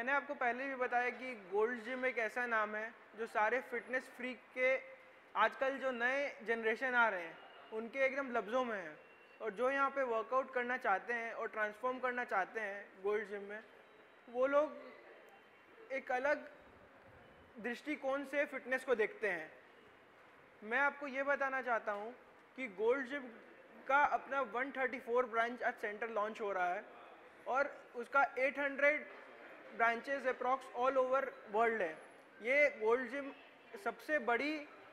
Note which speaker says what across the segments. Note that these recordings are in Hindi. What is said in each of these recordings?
Speaker 1: मैंने आपको पहले भी बताया कि गोल्ड जिम एक ऐसा नाम है जो सारे फिटनेस फ्रीक के आजकल जो नए जनरेशन आ रहे हैं उनके एकदम लफ्ज़ों में है, और जो यहाँ पे वर्कआउट करना चाहते हैं और ट्रांसफॉर्म करना चाहते हैं गोल्ड जिम में, वो लोग एक अलग दृष्टिकोण से फिटनेस को देखते हैं। मैं आपको ये बताना चाहता हूँ कि गोल्ड जिम का अपना 134 ब्रांच आज सेंटर लॉन्च हो रहा है और उसका 800 branches approx all over world है। ये गोल्ड जिम सबसे बड़ी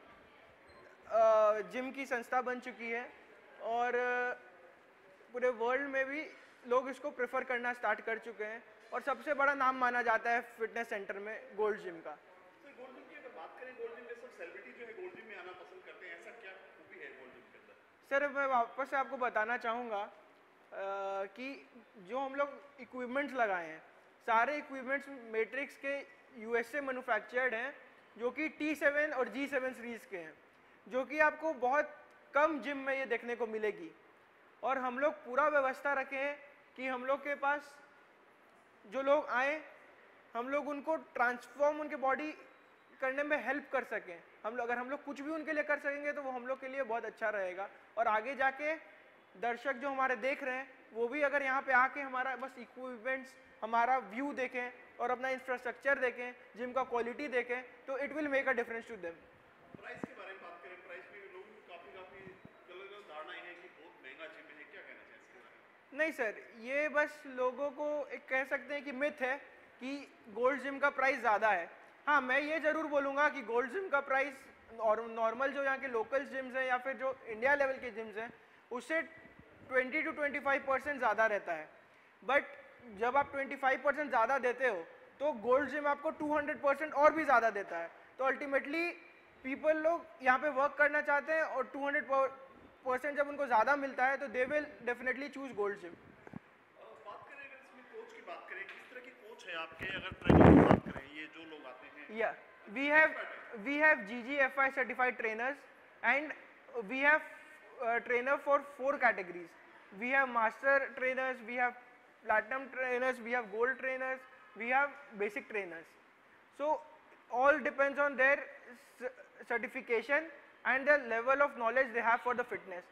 Speaker 1: जिम की संस्था बन चुकी है और पूरे वर्ल्ड में भी लोग इसको प्रेफर करना स्टार्ट कर चुके हैं और सबसे बड़ा नाम माना जाता है फिटनेस सेंटर में गोल्ड जिम का।
Speaker 2: गोल्ड जिम की अगर बात करें, गोल्ड जिम में सब सेलिब्रिटी जो है गोल्ड जिम में आना पसंद करते हैं, ऐसा क्या खूबी है गोल्ड जिम के अंदर?
Speaker 1: सर मैं वापस से आपको बताना चाहूँगा कि जो हम लोग इक्विपमेंट्स लगाए हैं, सारे इक्विपमेंट्स मैट्रिक्स के यूएसए मैन्युफैक्चर्ड हैं, जो कि T7 और G7 सीरीज़ के हैं, जो कि आपको बहुत कम जिम में ये देखने को मिलेगी। और हम लोग पूरा व्यवस्था रखे हैं कि हम लोग के पास जो लोग आए, हम लोग उनको ट्रांसफॉर्म उनके बॉडी करने में हेल्प कर सकें। अगर हम लोग कुछ भी उनके लिए कर सकेंगे तो वो हम लोग के लिए बहुत अच्छा रहेगा, और आगे जाके दर्शक जो हमारे देख रहे हैं वो भी अगर यहाँ पे आके हमारा बस इक्विपमेंट्स, हमारा व्यू देखें और अपना इंफ्रास्ट्रक्चर देखें, जिम का क्वालिटी देखें, तो it will make a difference to them.
Speaker 2: Price के बारे में बात करें, प्राइस में लोगों की काफ़ी अलग-अलग धारणाएं हैं कि बहुत महंगा जिम है, क्या कहना चाहिए इसके बारे में?
Speaker 1: नहीं सर, ये बस लोगों को एक कह सकते हैं कि मिथ है कि गोल्ड जिम का प्राइस ज़्यादा है। हाँ, मैं ये ज़रूर बोलूँगा कि गोल्ड जिम का प्राइस और नॉर्मल जो यहाँ के लोकल जिम्स हैं या फिर जो इंडिया लेवल के जिम्स हैं उससे 20 to 25% ज़्यादा रहता है। बट जब आप 25% ज़्यादा देते हो तो गोल्ड जिम आपको 200% और भी ज़्यादा देता है। तो अल्टीमेटली पीपल लोग यहाँ पे वर्क करना चाहते हैं और 200% जब उनको ज़्यादा मिलता है तो they will definitely choose gold gym.
Speaker 2: बात करें अगर इसमें कोच की बात करें, किस तरह के कोच हैं आपके? अगर ट्रेनिंग की बात करें, ये जो लोग आते हैं,
Speaker 1: या we have GGFI certified trainers and we have trainer for 4 categories. We have master trainers, we have platinum trainers, we have gold trainers, we have basic trainers. So all depends on their certification and the level of knowledge they have for the fitness.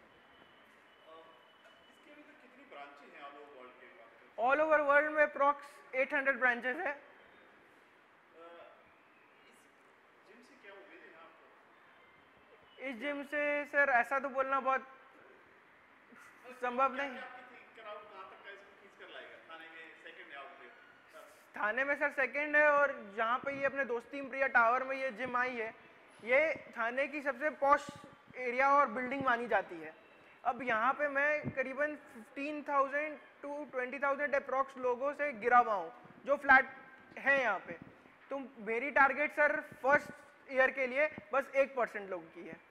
Speaker 2: इसके अभी तक कितनी ब्रांचें हैं ऑल ओवर वर्ल्ड के?
Speaker 1: ऑल ओवर वर्ल्ड में अप्रॉक्स 800 ब्रांचेस है। इस जिम से सर ऐसा तो बोलना बहुत संभव नहीं। थाने में सर सेकंड है, और जहाँ पे ये अपने दोस्ती प्रिया टावर में ये जिम आई है, ये थाने की सबसे पॉश एरिया और बिल्डिंग मानी जाती है। अब यहाँ पे मैं करीबन 15,000 to 20,000 अप्रॉक्स लोगों से गिरा हुआ हूँ जो फ्लैट है यहाँ पे। तो मेरी टारगेट सर फर्स्ट ईयर के लिए बस 1% लोगों की है।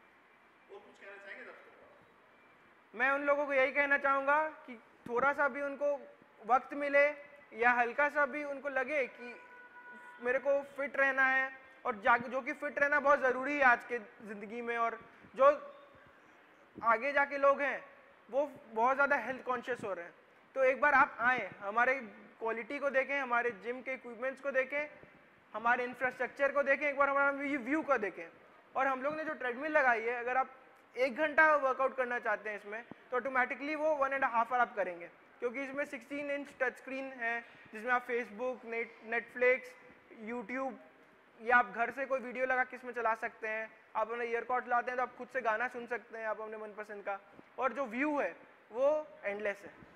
Speaker 1: मैं उन लोगों को यही कहना चाहूँगा कि थोड़ा सा भी उनको वक्त मिले या हल्का सा भी उनको लगे कि मेरे को फिट रहना है, और जो कि फिट रहना बहुत ज़रूरी है आज के ज़िंदगी में, और जो आगे जाके लोग हैं वो बहुत ज़्यादा हेल्थ कॉन्शियस हो रहे हैं, तो एक बार आप आएँ, हमारे क्वालिटी को देखें, हमारे जिम के इक्विपमेंट्स को देखें, हमारे इंफ्रास्ट्रक्चर को देखें, एक बार हमारा व्यू को देखें। और हम लोग ने जो ट्रेडमिल लगाई है, अगर आप 1 घंटा वर्कआउट करना चाहते हैं इसमें तो ऑटोमेटिकली वो 1.5 आवर आप करेंगे, क्योंकि इसमें 16 इंच टच स्क्रीन है जिसमें आप फेसबुक, नेटफ्लिक्स, यूट्यूब, या आप घर से कोई वीडियो लगा के इसमें चला सकते हैं। आप अपने ईयरकॉर्ड लाते हैं तो आप खुद से गाना सुन सकते हैं आप अपने मनपसंद का, और जो व्यू है वो एंडलेस है।